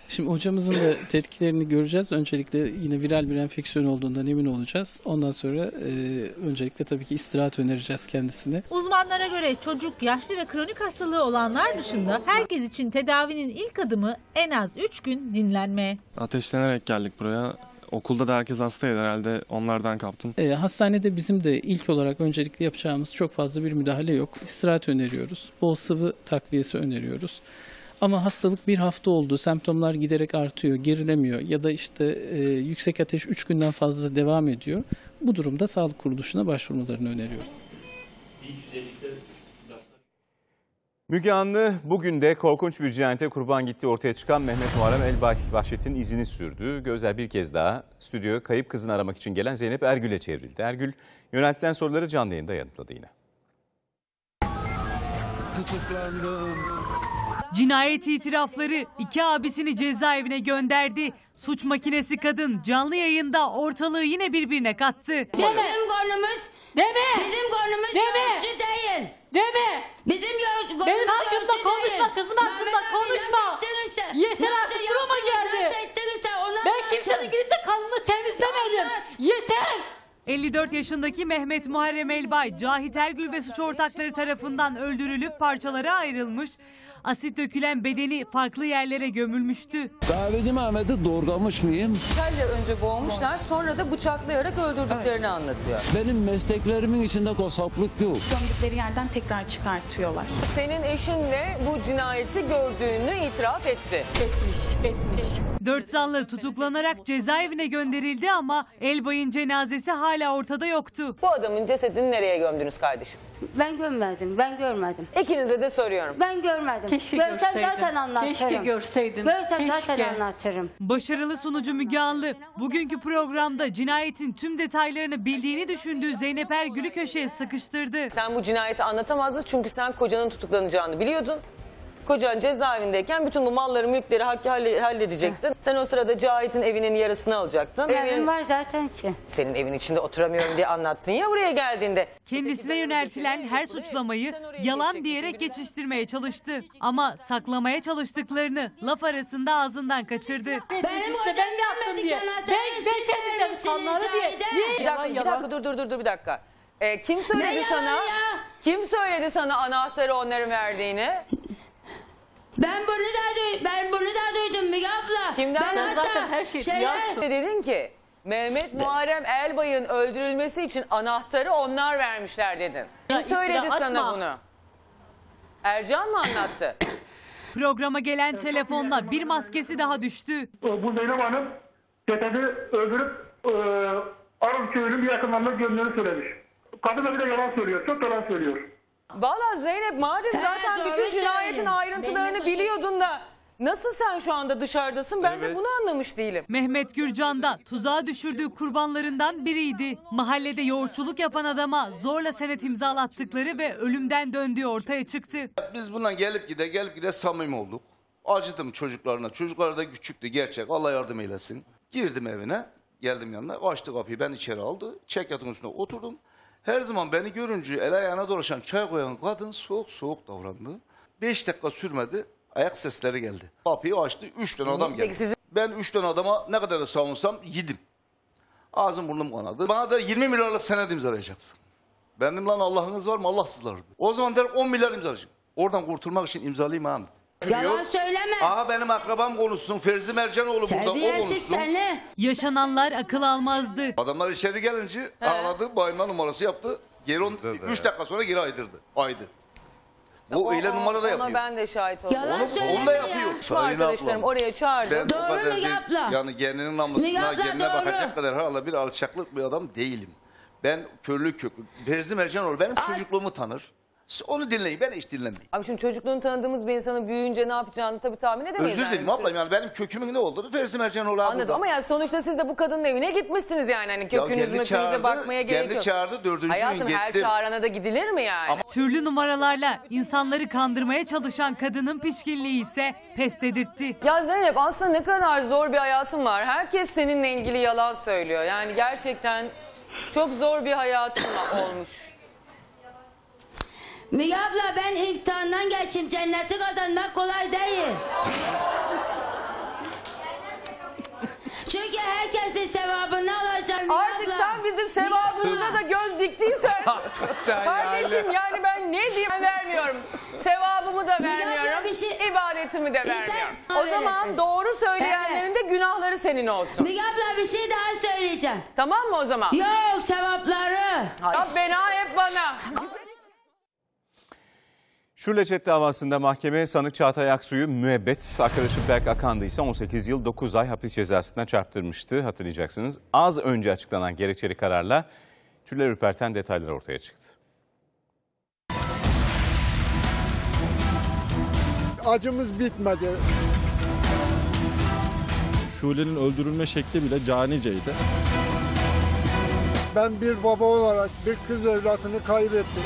Şimdi hocamızın da tetkiklerini göreceğiz. Öncelikle yine viral bir enfeksiyon olduğundan emin olacağız. Ondan sonra öncelikle tabii ki istirahat önereceğiz kendisine. Uzmanlara göre çocuk, yaşlı ve kronik hastalığı olanlar dışında herkes için tedavinin ilk adımı en az 3 gün dinlenme. Ateşlenerek geldik buraya. Okulda da herkes hastaydı herhalde, onlardan kaptım. Hastanede bizim de ilk olarak öncelikle yapacağımız çok fazla bir müdahale yok. İstirahat öneriyoruz. Bol sıvı takviyesi öneriyoruz. Ama hastalık bir hafta oldu, semptomlar giderek artıyor, gerilemiyor ya da işte yüksek ateş 3 günden fazla devam ediyor. Bu durumda sağlık kuruluşuna başvurmalarını öneriyoruz. Müge Anlı bugün de korkunç bir cinayete kurban gittiği ortaya çıkan Mehmet Muharrem El Vahşet'in izini sürdü. Gözler bir kez daha stüdyoya kayıp kızını aramak için gelen Zeynep Ergül'e çevrildi. Ergül yöneltilen soruları canlı yayında yanıtladı yine. Tutuklandım. Cinayet itirafları, 2 abisini cezaevine gönderdi. Suç makinesi kadın canlı yayında ortalığı yine birbirine kattı. Bizim konumuz yolcu değil. Bizim konumuz Benim hakkımda konuşma, kızım hakkında konuşma. Yeter artık, duruma geldi. Ben kimsenin gidip de kanını temizlemedim. Yeter. 54 yaşındaki Mehmet Muharrem Elbay, Cahit Ergül ve suç ortakları tarafından öldürülüp parçalara ayrılmış. Asit dökülen bedeni farklı yerlere gömülmüştü. Kahveci Mehmet'i doğurgamış mıyım? Kelle önce boğmuşlar, sonra da bıçaklayarak öldürdüklerini anlatıyor. Benim mesleklerimin içinde kasaplık yok. Gömdükleri yerden tekrar çıkartıyorlar. Senin eşin de bu cinayeti gördüğünü itiraf etti. Etmiş. 4 zanlı tutuklanarak cezaevine gönderildi ama Elbay'ın cenazesi hala ortada yoktu. Bu adamın cesedini nereye gömdünüz kardeşim? Ben görmedim. İkinize de soruyorum. Ben görmedim. Keşke Görsem görseydim. zaten anlatırım. Keşke görseydim. Görsem Keşke. zaten anlatırım. Başarılı sunucu Müge Anlı, bugünkü programda cinayetin tüm detaylarını bildiğini düşündüğü Zeynep Ergül'ü köşeye sıkıştırdı. Sen bu cinayeti anlatamazdın çünkü sen kocanın tutuklanacağını biliyordun. Kocan cezaevindeyken bütün bu malları, mülkleri halledecektin. Sen o sırada Cahit'in evinin yarısını alacaktın. Evim var zaten ki. Senin evin içinde oturamıyorum diye anlattın ya buraya geldiğinde. Kendisine yöneltilen her suçlamayı yalan diyerek geçiştirmeye çalıştı. Ama saklamaya çalıştıklarını laf arasında ağzından kaçırdı. Benim işte ben yaptım diye. Ben temizledim kanları diye. Bir dakika dur bir dakika. Kim söyledi sana? Kim söyledi sana anahtarı onların verdiğini? Ben bunu da duydum Müge abla. Kimden? Ben zaten her şeyi duyarsın. Dedin ki Mehmet Muharrem Elbay'ın öldürülmesi için anahtarı onlar vermişler dedin. Kim söyledi sana bunu? Ercan mı anlattı? Programa gelen telefonla bir maskesi daha düştü. Bu Zeynep Hanım cesedi öldürüp Arıl köyünün bir yakınlarına gömdüğünü söylemiş. Kadın da bir de yalan söylüyor. Çok yalan söylüyor. Valla Zeynep madem zaten doğru bütün cinayetin söylüyor. ayrıntılarını biliyordun da nasıl sen şu anda dışarıdasın? Ben de bunu anlamış değilim. Mehmet Gürcan da tuzağa düşürdüğü kurbanlarından biriydi. Mahallede yoğurtçuluk yapan adama zorla senet imzalattıkları ve ölümden döndüğü ortaya çıktı. Biz bundan gelip gide samimi olduk. Acıdım çocuklarına. Çocuklar da küçüktü gerçek. Allah yardım eylesin. Girdim evine. Geldim yanına. Açtı kapıyı. Ben içeri aldı. Çekyatın üstüne oturdum. Her zaman beni görünce el ayağına dolaşan çay koyan kadın soğuk davrandı. 5 dakika sürmedi. Ayak sesleri geldi. Kapıyı açtı. 3 tane adam geldi. Ben 3 tane adama ne kadar da savunsam yedim. Ağzım burnum kanadı. Bana da 20 milyarlık senet imzalayacaksın. Ben dedim lan Allah'ınız var mı? Allahsızlardı. O zaman der 10 milyar imzalayacağım. Oradan kurtulmak için imzalayayım ha. Yalan söyleme. Aha benim akrabam konuşsun. Ferzi Mercanoğlu burada, o konuşsun. Seni. Yaşananlar akıl almazdı. Adamlar içeri gelince ağladı, bayılma numarası yaptı. Geri 3 dakika sonra geri aydı. Bu öyle numara da yapıyor. Ona ben de şahit oldum. Yalan söyleme Onu da yapıyor. Şu arkadaşlarım oraya çağırdım. Ben Doğru o kadar Müge abla? yani kendinin namusuna, Müge abla, kendine doğru. bakacak kadar hala bir alçaklık bir adam değilim. Ben körlü köklü. Ferzi Mercanoğlu benim çocukluğumu tanır. Onu dinleyin, ben hiç dinlemeyeyim. Abi şimdi çocukluğunu tanıdığımız bir insanın büyüyünce ne yapacağını tabii tahmin edemeyiz. Özür dilerim ablam, yani benim kökümün ne olduğunu Ferzi Mercanoğlu Anladım burada. ama yani sonuçta siz de bu kadının evine gitmişsiniz yani. Hani kökünüze bakmaya gerek yok. Kendi çağırdı, 4. gün Hayatım her gittim. çağırana da gidilir mi yani? Türlü numaralarla insanları kandırmaya çalışan kadının pişkinliği ise pes dedirtti. Ya Zeynep aslında ne kadar zor bir hayatın var. Herkes seninle ilgili yalan söylüyor. Yani gerçekten çok zor bir hayatın olmuş. Müge abla ben imtihandan geçeyim. Cenneti kazanmak kolay değil. senin sevabını alacağım Artık abla. sen bizim sevabımıza da göz diktiysen. Kardeşim yani ben ne diyeyim, vermiyorum. Sevabımı da vermiyorum. İbadetimi de vermiyorum. O zaman doğru söyleyenlerin de günahları senin olsun. Müge abla bir şey daha söyleyeceğim. Tamam mı o zaman? Yok sevapları. Rabbena hep bana. Şule Çet davasında mahkeme sanık Çağatay Aksu'yu müebbet, arkadaşı Berk Akan'dı ise 18 yıl 9 ay hapis cezasına çarptırmıştı. Hatırlayacaksınız. Az önce açıklanan gerekçeli kararla tüyler ürperten detaylar ortaya çıktı. Acımız bitmedi. Şule'nin öldürülme şekli bile caniceydi. Ben bir baba olarak bir kız evlatını kaybettim.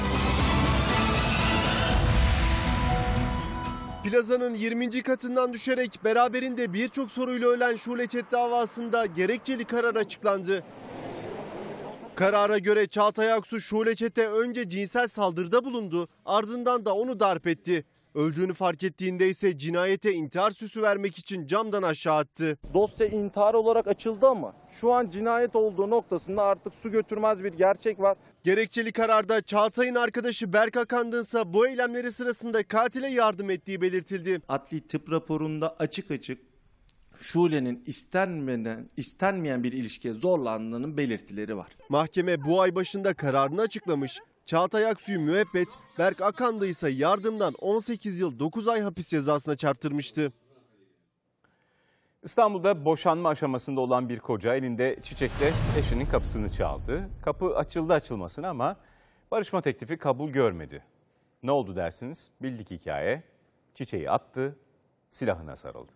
Plazanın 20. katından düşerek beraberinde birçok soruyla ölen Şule Çet davasında gerekçeli karar açıklandı. Karara göre Çağatay Aksu Şule Çet'e önce cinsel saldırıda bulundu, ardından da onu darp etti. Öldüğünü fark ettiğinde ise cinayete intihar süsü vermek için camdan aşağı attı. Dosya intihar olarak açıldı ama şu an cinayet olduğu noktasında artık su götürmez bir gerçek var. Gerekçeli kararda Çağatay'ın arkadaşı Berk Akan'dınsa bu eylemleri sırasında katile yardım ettiği belirtildi. Adli tıp raporunda açık açık Şule'nin istenmeyen bir ilişkiye zorlandığının belirtileri var. Mahkeme bu ay başında kararını açıklamış. Çağatay Aksu'yu müebbet, Berk Akan'da ise yardımdan 18 yıl 9 ay hapis cezasına çarptırmıştı. İstanbul'da boşanma aşamasında olan bir koca elinde çiçekle eşinin kapısını çaldı. Kapı açıldı açılmasına ama barışma teklifi kabul görmedi. Ne oldu dersiniz? Bildik hikaye. Çiçeği attı, silahına sarıldı.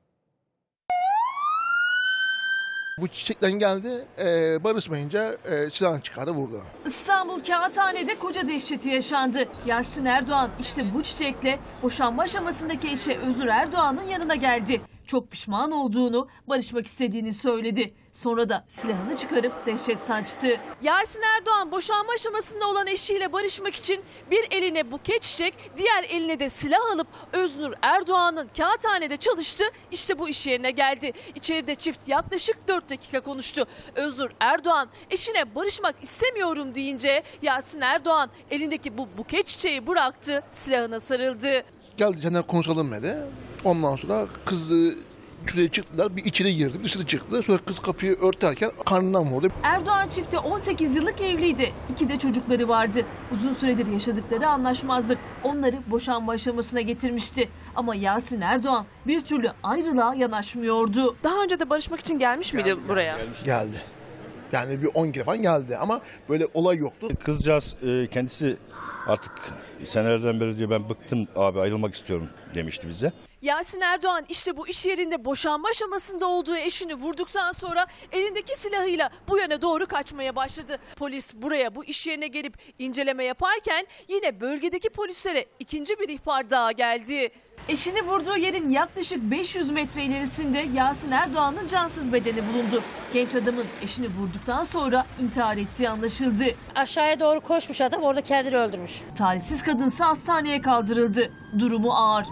Bu çiçekten geldi, barışmayınca silahını çıkardı, vurdu. İstanbul Kağıthane'de koca dehşeti yaşandı. Yasin Erdoğan işte bu çiçekle boşanma aşamasındaki eşi Özgür Erdoğan'ın yanına geldi. Çok pişman olduğunu, barışmak istediğini söyledi. Sonra da silahını çıkarıp dehşet saçtı. Yasin Erdoğan boşanma aşamasında olan eşiyle barışmak için bir eline buket çiçek, diğer eline de silah alıp Öznur Erdoğan'ın Kağıthane'de çalıştı. İşte bu iş yerine geldi. İçeride çift yaklaşık 4 dakika konuştu. Öznur Erdoğan eşine barışmak istemiyorum deyince Yasin Erdoğan elindeki bu buket çiçeği bıraktı, silahına sarıldı. Geldi senden konuşalım dedi. Ondan sonra kız şuraya çıktılar, bir içeri girdi, dışarı çıktı. Sonra kız kapıyı örterken karnından vurdu. Erdoğan çifti 18 yıllık evliydi. 2 de çocukları vardı. Uzun süredir yaşadıkları anlaşmazlık onları boşanma aşamasına getirmişti. Ama Yasin Erdoğan bir türlü ayrılığa yanaşmıyordu. Daha önce de barışmak için gelmiş miydi buraya? Geldi. Yani bir 10 kere falan geldi ama böyle olay yoktu. Kızcağız kendisi artık senelerden beri diyor ben bıktım abi ayrılmak istiyorum demişti bize. Yasin Erdoğan işte bu iş yerinde boşanma aşamasında olduğu eşini vurduktan sonra elindeki silahıyla bu yöne doğru kaçmaya başladı. Polis buraya bu iş yerine gelip inceleme yaparken yine bölgedeki polislere ikinci bir ihbar daha geldi. Eşini vurduğu yerin yaklaşık 500 metre ilerisinde Yasin Erdoğan'ın cansız bedeni bulundu. Genç adamın eşini vurduktan sonra intihar ettiği anlaşıldı. Aşağıya doğru koşmuş adam, orada kendini öldürmüş. Talihsiz kadınsa hastaneye kaldırıldı. Durumu ağır.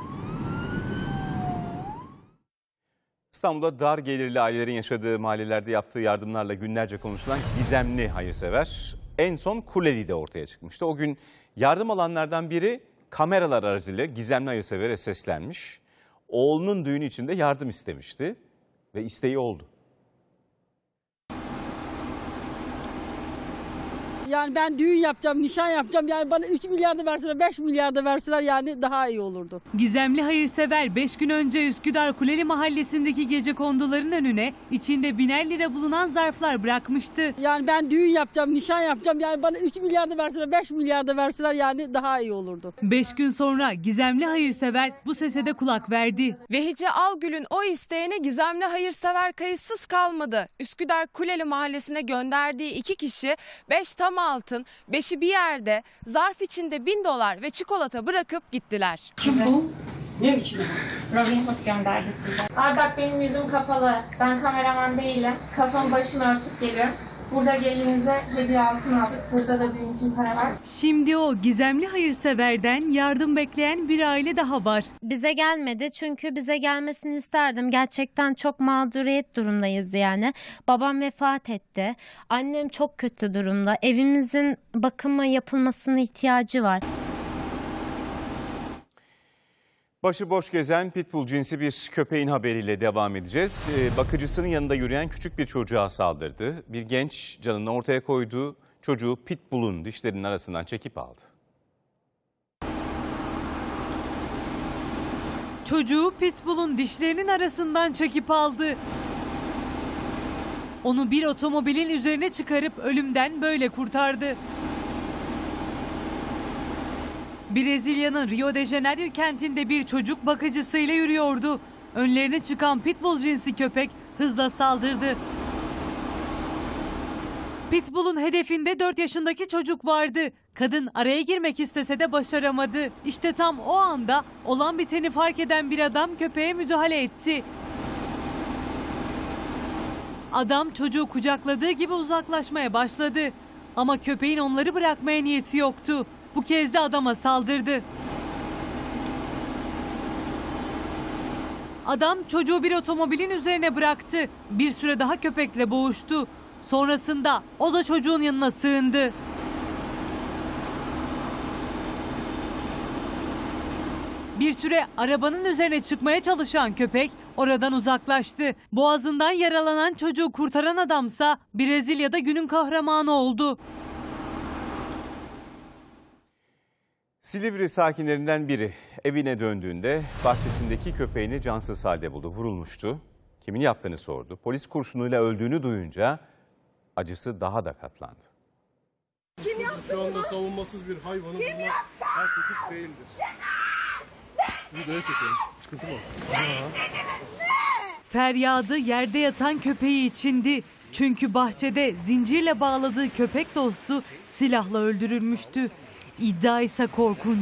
İstanbul'da dar gelirli ailelerin yaşadığı mahallelerde yaptığı yardımlarla günlerce konuşulan gizemli hayırsever en son Kuleli'de ortaya çıkmıştı. O gün yardım alanlardan biri kameralar aracılığıyla gizemli hayırsevere seslenmiş. Oğlunun düğünü için de yardım istemişti ve isteği oldu. Yani ben düğün yapacağım, nişan yapacağım. Yani bana 3 milyar da verseler, 5 milyar da verseler yani daha iyi olurdu. Gizemli hayırsever 5 gün önce Üsküdar Kuleli mahallesindeki gecekonduların önüne içinde 1000'er lira bulunan zarflar bırakmıştı. Yani ben düğün yapacağım, nişan yapacağım. Yani bana 3 milyar da verseler, 5 milyar da verseler yani daha iyi olurdu. 5 gün sonra gizemli hayırsever bu sese de kulak verdi. Vehice Algül'ün o isteğine gizemli hayırsever kayıtsız kalmadı. Üsküdar Kuleli mahallesine gönderdiği 2 kişi 5 tam altın, 5'i bir yerde zarf içinde $1000 ve çikolata bırakıp gittiler. Kim bu? Ne biçim? Robin Hood gönderdi size. Ay bak benim yüzüm kapalı. Ben kameraman değilim. Kafamı başımı örtüp geliyorum. Burada gelinize hediye altın aldık. Burada da düğün için para var. Şimdi o gizemli hayırseverden yardım bekleyen bir aile daha var. Bize gelmedi çünkü bize gelmesini isterdim. Gerçekten çok mağduriyet durumdayız yani. Babam vefat etti. Annem çok kötü durumda. Evimizin bakıma yapılmasına ihtiyacı var. Başıboş gezen pitbull cinsi bir köpeğin haberiyle devam edeceğiz. Bakıcısının yanında yürüyen küçük bir çocuğa saldırdı. Bir genç canını ortaya koydu. Çocuğu pitbull'un dişlerinin arasından çekip aldı. Çocuğu pitbull'un dişlerinin arasından çekip aldı. Onu bir otomobilin üzerine çıkarıp ölümden böyle kurtardı. Brezilya'nın Rio de Janeiro kentinde bir çocuk bakıcısıyla yürüyordu. Önlerine çıkan pitbull cinsi köpek hızla saldırdı. Pitbull'un hedefinde 4 yaşındaki çocuk vardı. Kadın araya girmek istese de başaramadı. İşte tam o anda olan biteni fark eden bir adam köpeğe müdahale etti. Adam çocuğu kucakladığı gibi uzaklaşmaya başladı. Ama köpeğin onları bırakmaya niyeti yoktu. Bu kez de adama saldırdı. Adam çocuğu bir otomobilin üzerine bıraktı. Bir süre daha köpekle boğuştu. Sonrasında o da çocuğun yanına sığındı. Bir süre arabanın üzerine çıkmaya çalışan köpek oradan uzaklaştı. Boğazından yaralanan çocuğu kurtaran adamsa Brezilya'da günün kahramanı oldu. Silivri sakinlerinden biri evine döndüğünde bahçesindeki köpeğini cansız halde buldu. Vurulmuştu. Kimin yaptığını sordu. Polis kurşunuyla öldüğünü duyunca acısı daha da katlandı. Kim yaptı bunu? Şu anda savunmasız bir hayvanın bunlar hak hukuk değildir. Videoya çekelim. Sıkıntı mı? Feryadı yerde yatan köpeği içindi. Çünkü bahçede zincirle bağladığı köpek dostu silahla öldürülmüştü. İddia ise korkunç.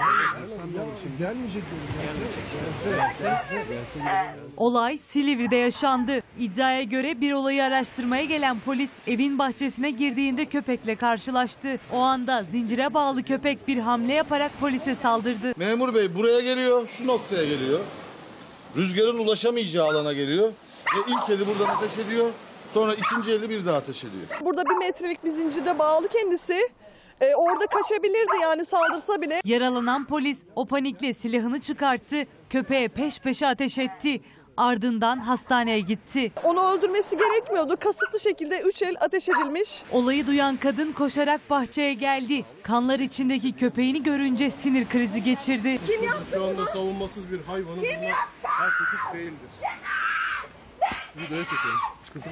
Olay Silivri'de yaşandı. İddiaya göre bir olayı araştırmaya gelen polis evin bahçesine girdiğinde köpekle karşılaştı. O anda zincire bağlı köpek bir hamle yaparak polise saldırdı. Memur bey buraya geliyor, şu noktaya geliyor. Rüzgarın ulaşamayacağı alana geliyor. Ve ilk eli buradan ateş ediyor. Sonra ikinci eli bir daha ateş ediyor. Burada 1 metrelik bir zincirde bağlı kendisi. Orada kaçabilirdi yani saldırsa bile. Yaralanan polis o panikle silahını çıkarttı. Köpeğe peş peşe ateş etti. Ardından hastaneye gitti. Onu öldürmesi gerekmiyordu. Kasıtlı şekilde 3 el ateş edilmiş. Olayı duyan kadın koşarak bahçeye geldi. Kanlar içindeki köpeğini görünce sinir krizi geçirdi. Kim yaptı Şu anda bunu? savunmasız bir hayvanın bunlar hak hukuk değildir. Videoya çekelim. Sıkıntı mı?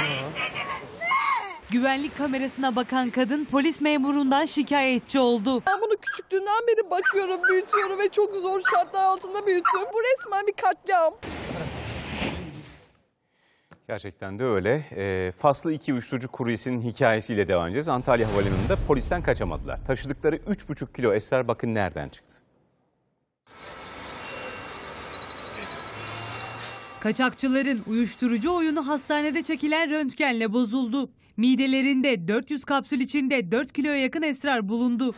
Güvenlik kamerasına bakan kadın polis memurundan şikayetçi oldu. Ben bunu küçüklüğünden beri bakıyorum, büyütüyorum ve çok zor şartlar altında büyüttüm. Bu resmen bir katliam. Gerçekten de öyle. Faslı 2 uyuşturucu kuryesinin hikayesiyle devam edeceğiz. Antalya Havalimanı'nda polisten kaçamadılar. Taşıdıkları 3,5 kilo esrar bakın nereden çıktı. Kaçakçıların uyuşturucu oyunu hastanede çekilen röntgenle bozuldu. Midelerinde 400 kapsül içinde 4 kiloya yakın esrar bulundu.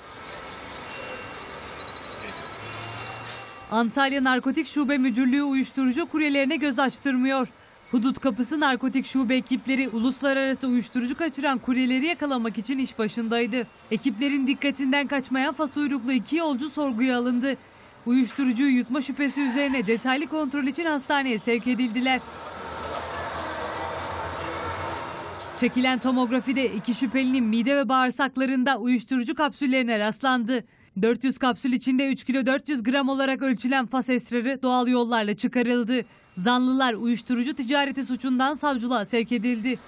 Antalya Narkotik Şube Müdürlüğü uyuşturucu kuryelerine göz açtırmıyor. Hudut Kapısı Narkotik Şube ekipleri uluslararası uyuşturucu kaçıran kuryeleri yakalamak için iş başındaydı. Ekiplerin dikkatinden kaçmayan fas uyruklu 2 yolcu sorguya alındı. Uyuşturucuyu yutma şüphesi üzerine detaylı kontrol için hastaneye sevk edildiler. Çekilen tomografide 2 şüphelinin mide ve bağırsaklarında uyuşturucu kapsüllerine rastlandı. 400 kapsül içinde 3 kilo 400 gram olarak ölçülen fas esrarı doğal yollarla çıkarıldı. Zanlılar uyuşturucu ticareti suçundan savcılığa sevk edildi.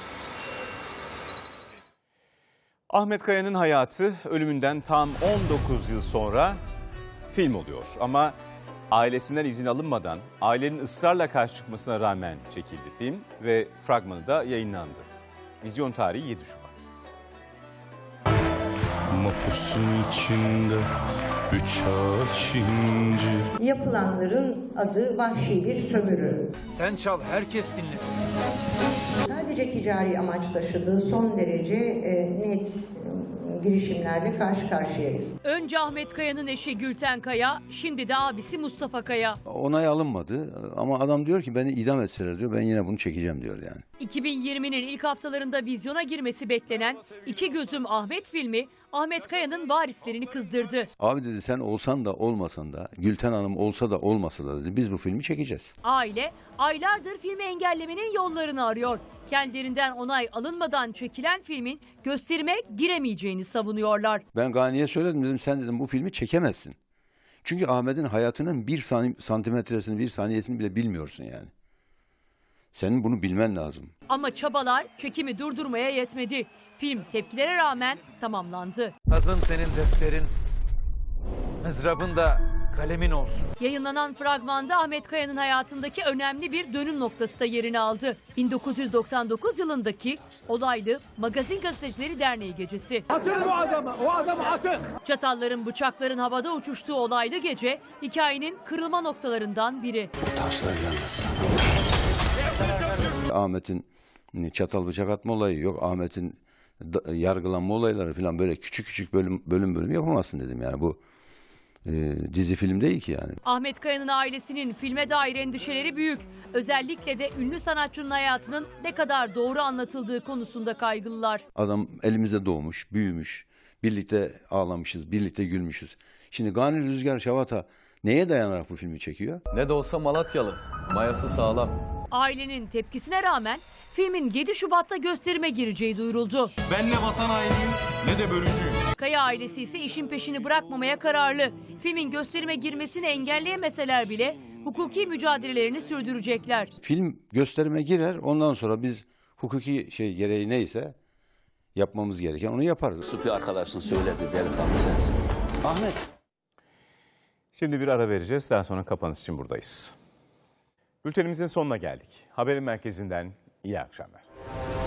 Ahmet Kaya'nın hayatı ölümünden tam 19 yıl sonra film oluyor. Ama ailesinden izin alınmadan, ailenin ısrarla karşı çıkmasına rağmen çekildi film ve fragmanı da yayınlandı. Vizyon tarihi 7 Şubat. Mapusun içinde üç ağaç incir. Yapılanların adı vahşi bir sömürü. Sen çal, herkes dinlesin. Sadece ticari amaç taşıdığı son derece net girişimlerle karşı karşıyayız. Önce Ahmet Kaya'nın eşi Gülten Kaya, şimdi de abisi Mustafa Kaya. Onay alınmadı ama adam diyor ki beni idam etseler diyor, ben yine bunu çekeceğim diyor yani. 2020'nin ilk haftalarında vizyona girmesi beklenen İki Gözüm Ahmet filmi Ahmet Kaya'nın varislerini kızdırdı. Abi dedi, sen olsan da olmasan da, Gülten Hanım olsa da olmasa da dedi, biz bu filmi çekeceğiz. Aile aylardır filmi engellemenin yollarını arıyor. Kendilerinden onay alınmadan çekilen filmin gösterime giremeyeceğini savunuyorlar. Ben Gani'ye söyledim, dedim sen dedim bu filmi çekemezsin. Çünkü Ahmet'in hayatının bir santimetresini, bir saniyesini bile bilmiyorsun yani. Senin bunu bilmen lazım. Ama çabalar çekimi durdurmaya yetmedi. Film tepkilere rağmen tamamlandı. Nazın senin defterin, mızrabın da kalemin olsun. Yayınlanan fragmanda Ahmet Kaya'nın hayatındaki önemli bir dönüm noktası da yerini aldı. 1999 yılındaki olaylı Magazin Gazetecileri Derneği gecesi. Atın bu adamı, o adamı atın. Çatalların, bıçakların havada uçuştuğu olaylı gece hikayenin kırılma noktalarından biri. Bu taşlar yalnız Ahmet'in çatal bıçak atma olayı yok. Ahmet'in yargılanma olayları falan böyle küçük küçük bölüm yapamazsın dedim yani. Bu dizi film değil ki yani. Ahmet Kaya'nın ailesinin filme dair endişeleri büyük. Özellikle de ünlü sanatçının hayatının ne kadar doğru anlatıldığı konusunda kaygılılar. Adam elimizde doğmuş, büyümüş. Birlikte ağlamışız, birlikte gülmüşüz. Şimdi Gani Rüzgar Şavata neye dayanarak bu filmi çekiyor? Ne de olsa Malatyalı. Mayası sağlam. Ailenin tepkisine rağmen filmin 7 Şubat'ta gösterime gireceği duyuruldu. Ben ne vatan hainiyim ne de bölücüyüm. Kaya ailesi ise işin peşini bırakmamaya kararlı. Filmin gösterime girmesini engelleyemeseler bile hukuki mücadelelerini sürdürecekler. Film gösterime girer, ondan sonra biz hukuki gereği neyse yapmamız gereken onu yaparız. Süper arkadaşın söyledi, delikanlı sensin. Ahmet. Şimdi bir ara vereceğiz. Daha sonra kapanış için buradayız. Bültenimizin sonuna geldik. Haberin merkezinden iyi akşamlar.